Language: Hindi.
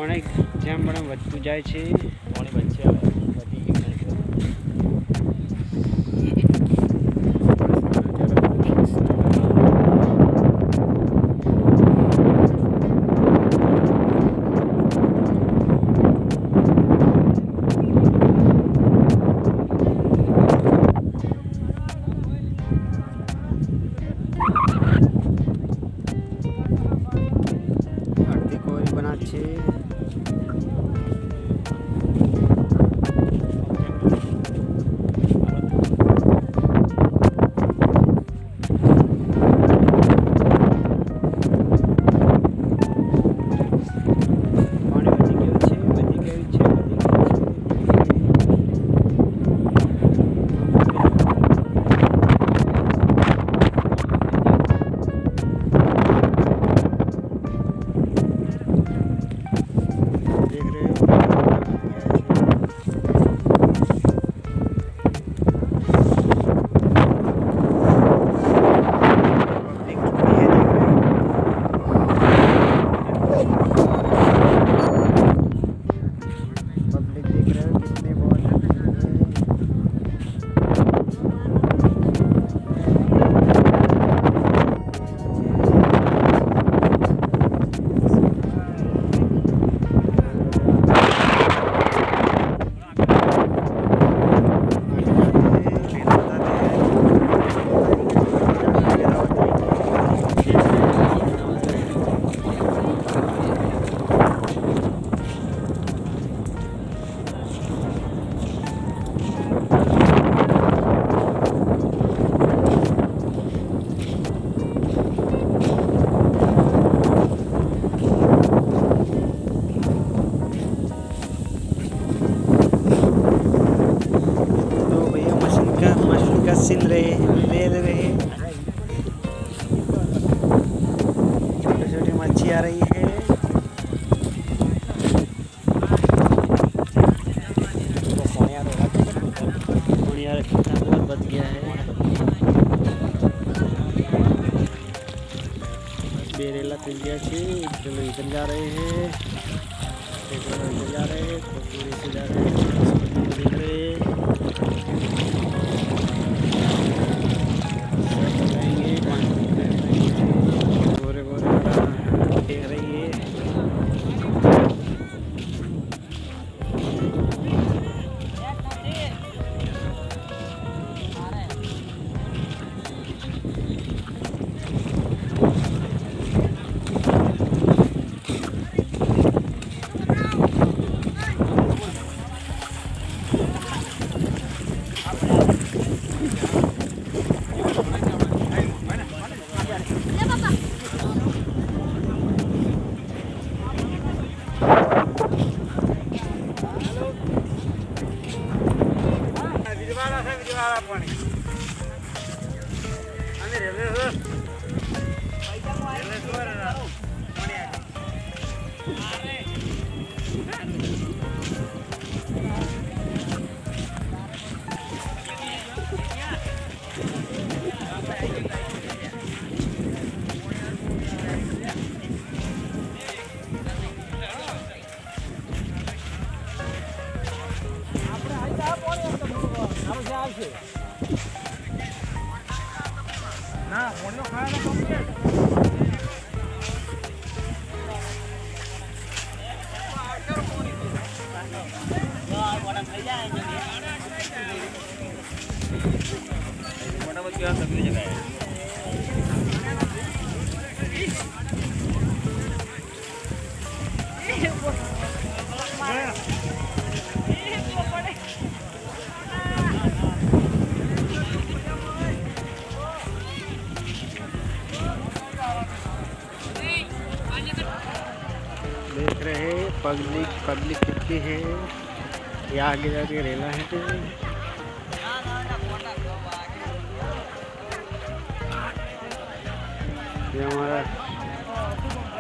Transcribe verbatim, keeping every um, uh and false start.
पानी जेम बड़ा વધતું જાય છે પાણી વચ્ચે વધી ગયું सिल रहे ले रहे छोटे छोटे मच्छी आ रही है बहुत बच गया है बेरेला पिल गया थी चलो इधर जा रहे हैं इधर जा रहे हैं से जा रहे हैं दिख रहे ना मोड़ो खाया ना कंप्लीट वाह बड़ा भैया है जो बड़ा बच्चा सभी जगह है देख रहे पब्लिक पब्लिक कितनी है ये आगे जाके रेला है ये हमारा